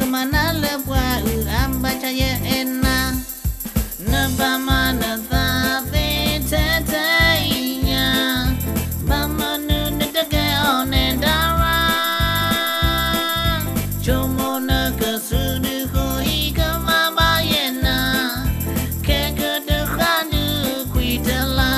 mana lepwa ambaca ya enak Nebama netapi tetainya Mama nunedege onedara Jomo nekesudu koi kemabayena Kekedekhanu kuitela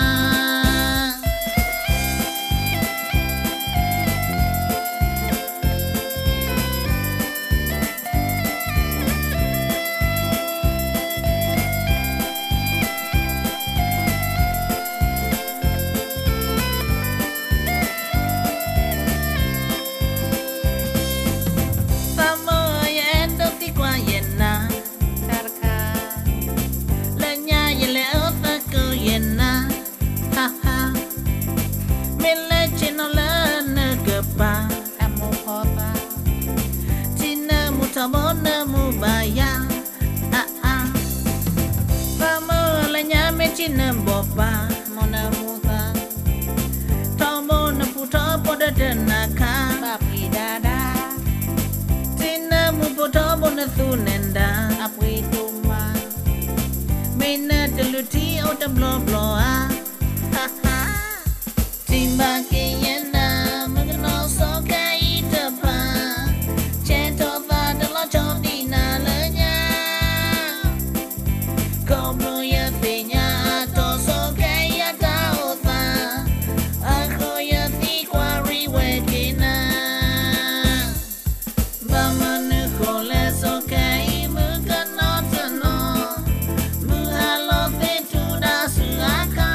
Mona mubaya Famo lanya mechina bopa Mona muta Tomo na puto poda denaka Papi dada Tina mu puto bona thunenda Apui tuma Mena deluti o da blo blo Timba kiyena Magano so kai tapa Chento cho đi na lỡ nha Como ya peña to so que ya ta ota Ajo ya ti qua riwe kina Bama nu kole so que mu kano tano Mu halo te tu da su aka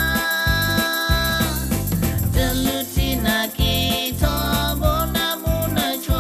Deluti na ki to bona mu na cho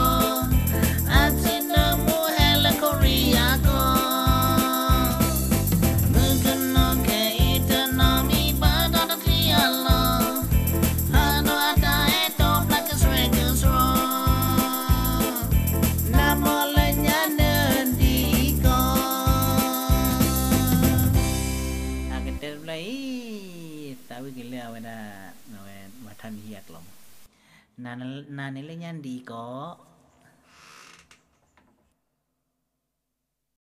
Tahu gila wena ngawen matan hiat lom. Nane le nyandi ko